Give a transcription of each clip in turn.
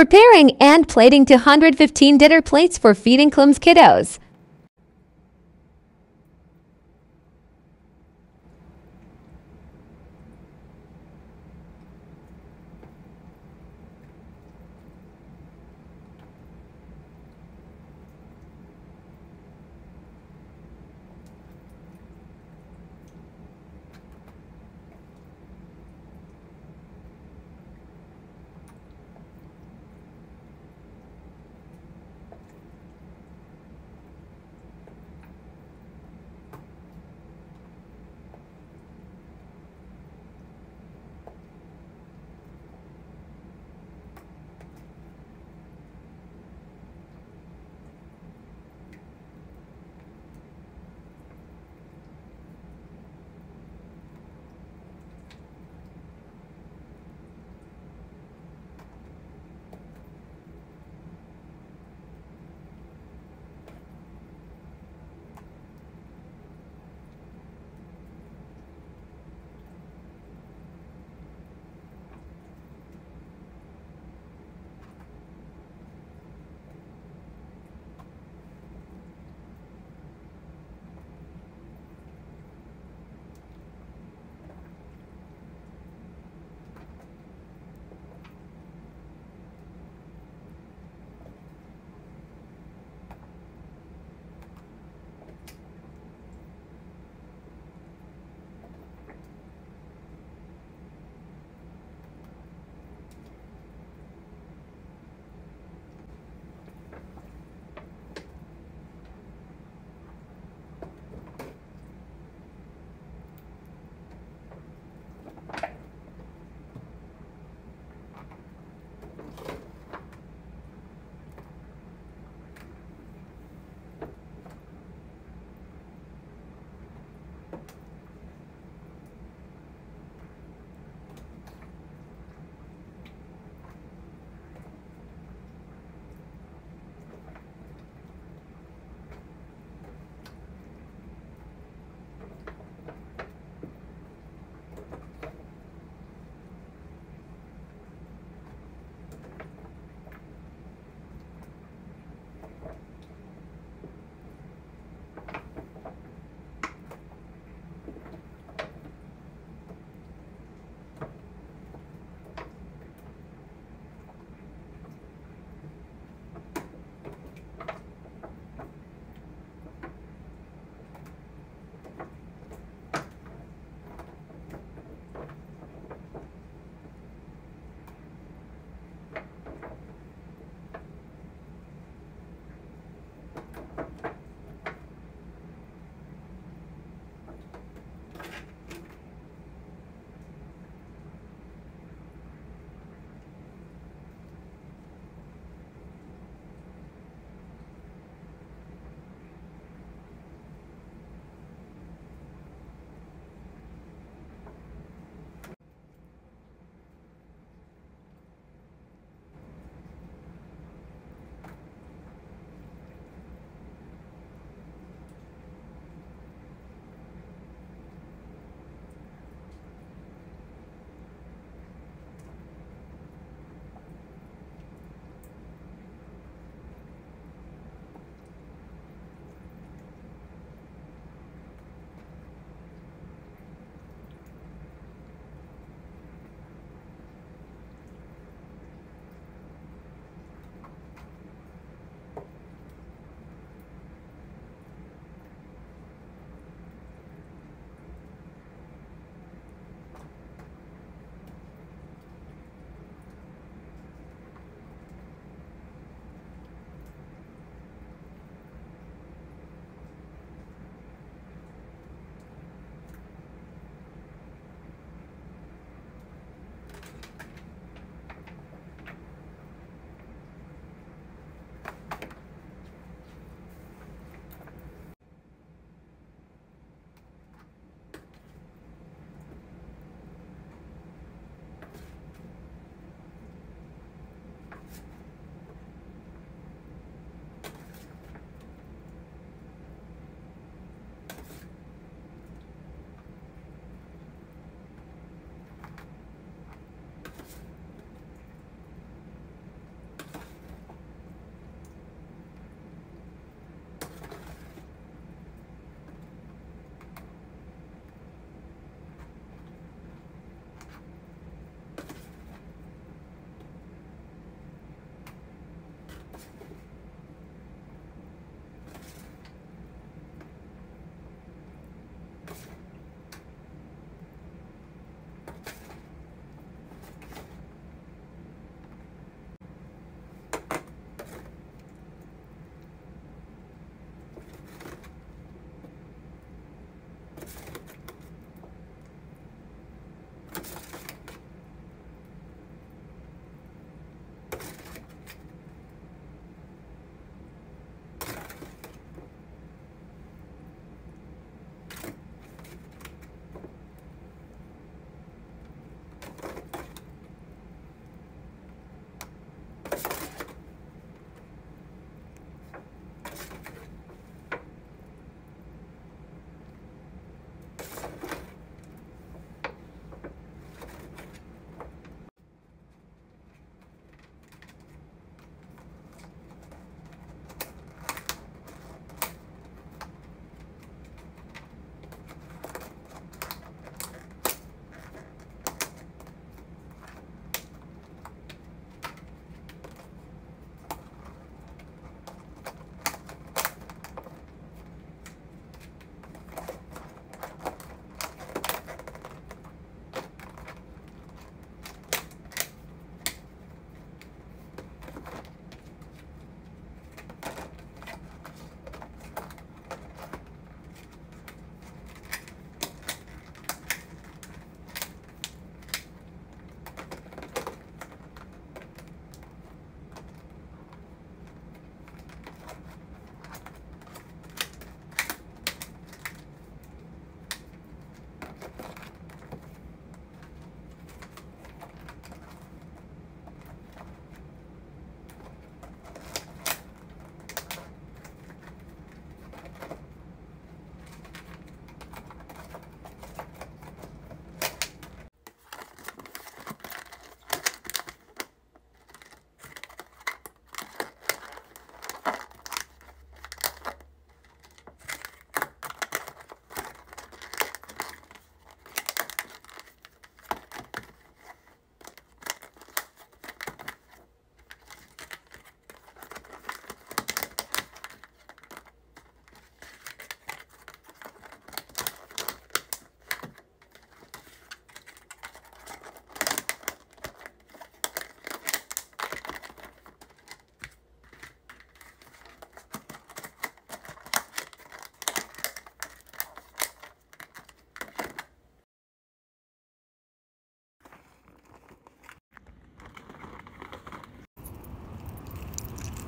Preparing and plating 215 dinner plates for feeding Clem's kiddos.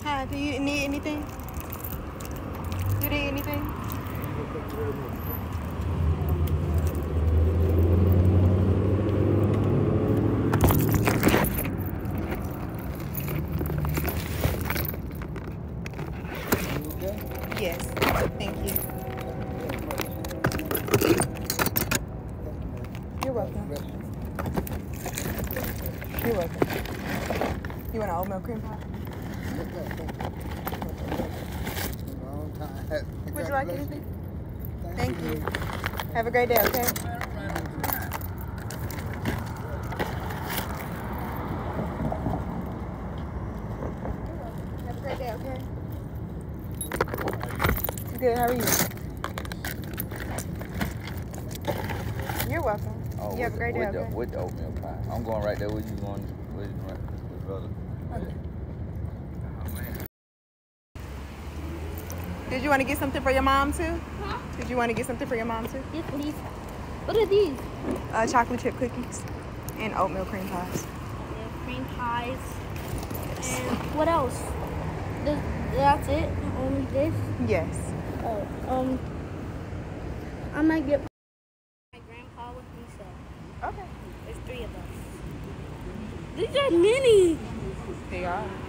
Hi, do you need anything? Do you need anything? Yes, thank you. You're welcome. You're welcome. You want an oatmeal cream pie? Would you like anything? Thank you. Have a great day, okay? Have a great day, okay? Good, how are you? You're welcome. Oh, you have a great day, okay? With the oatmeal pie. I'm going right there with you, going with brother. Okay. Did you want to get something for your mom too? Huh? Did you want to get something for your mom too? Yes, please. What are these? Chocolate chip cookies and oatmeal cream pies. Cream pies. And what else? That's it? Only this? Yes. I might get my grandpa with me, so Okay. there's 3 of us. These are mini. They are.